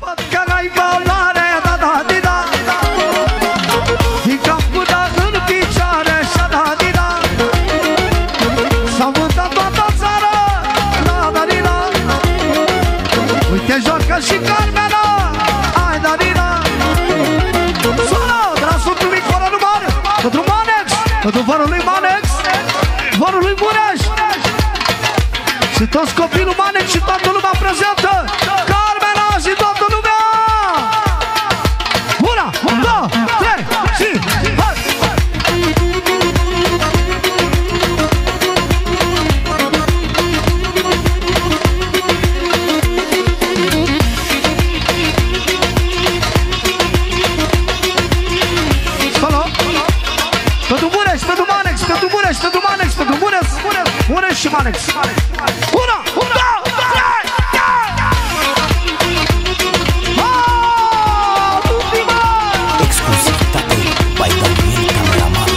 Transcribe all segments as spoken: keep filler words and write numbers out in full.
că n-ai valoare, da, da, di, da. Din capul da în picioare, așa, da, di, da. S-a mutat toată țara, da, da, di, da. Uite, joacă și Carmena, ai, da, di, da. Sună, de la Sfântul Mic, fără număr, pentru Manex, pentru vărul lui Manex, vărul lui Mureș. Și toți copilul Manex și toată lumea prezentă, Carmena și toată lumea. Una, două, trei, și hai! Solo! Pentru Mureș, pentru Manex, pentru Mureș, pentru Manex, pentru Mureș, Mureș și Manex. Una, două, trei, Exclusivitate by Daniel Cameraman.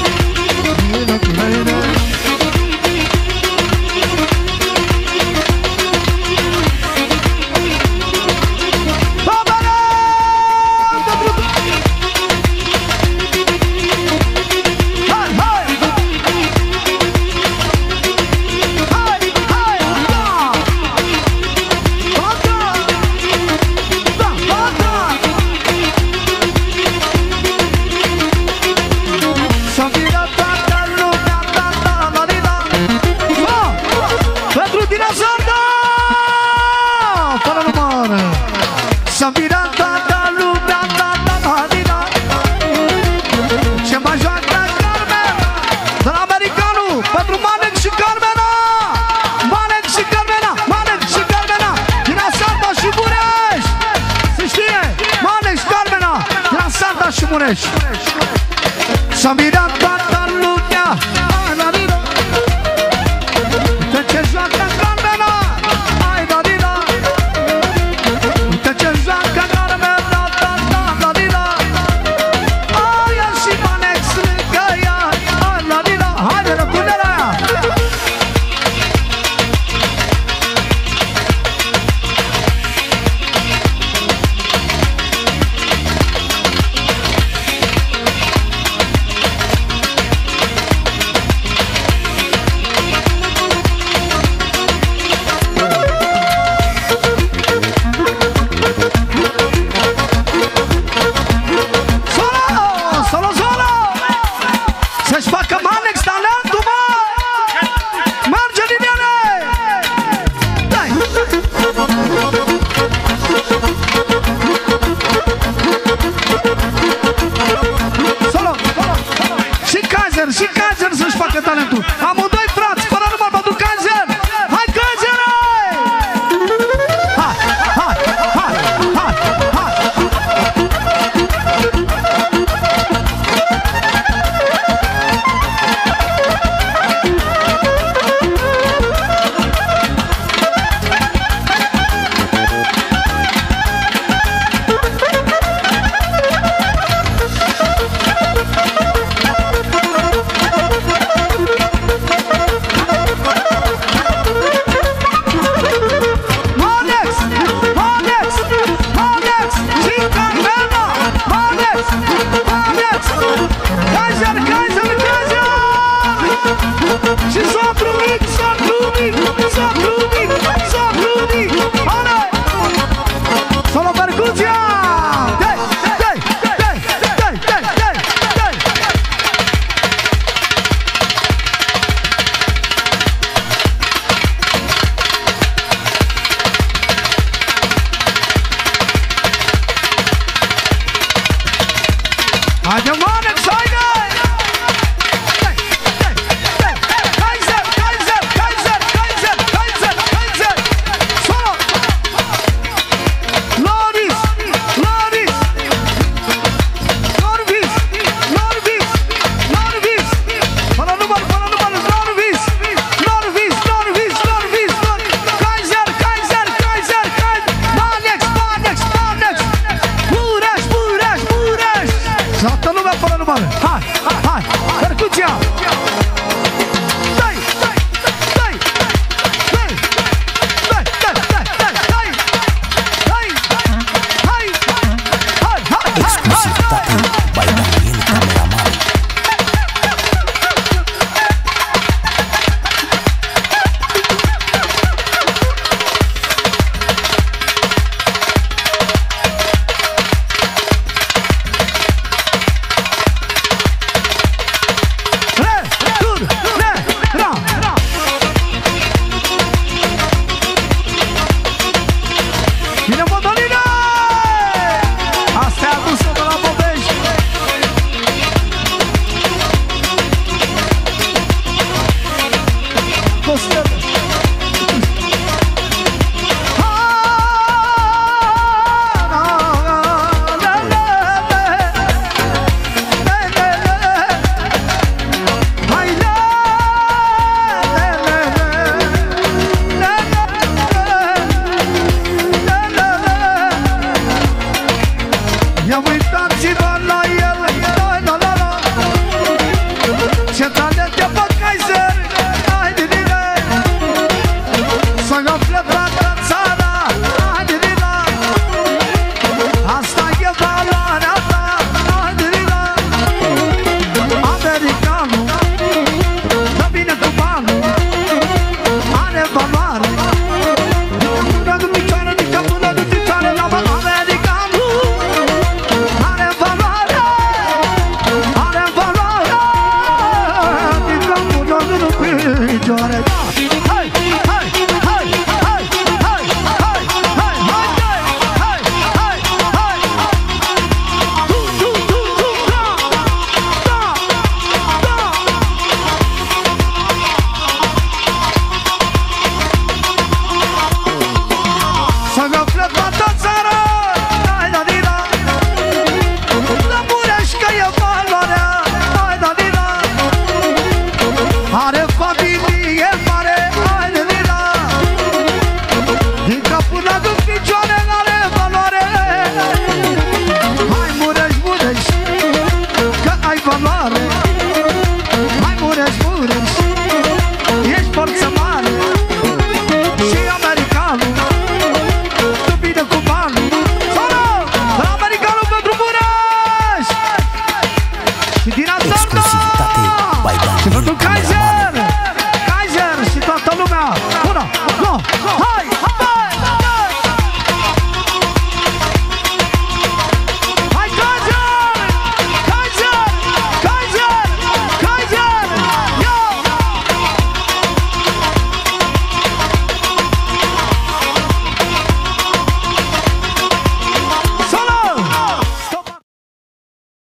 S-a virat toată lumea, da, da, da, di, da. Ce mai joacă Carmen de la americanul pentru Manex și Carmena. Manex și Carmena, Manex și Carmena din Asarta și Mureș. Se știe, Manex, Carmena din Asarta și Mureș. S-a virat toată lumea, ai, da, di, da. De ce joacă Carmena, ai, da, di, da. Uite ce joacă Carmena, da, da, da, da, di, da. Aia și Manex lângă ea, ai, da, di, da. Haide, răpunde la ea. Și Kaiser să-și facă talentul. Amândoi frați, fără număr pentru Kaiser. Hai Kaiser! Hai, hai, hai, hai, hai. Vine moda!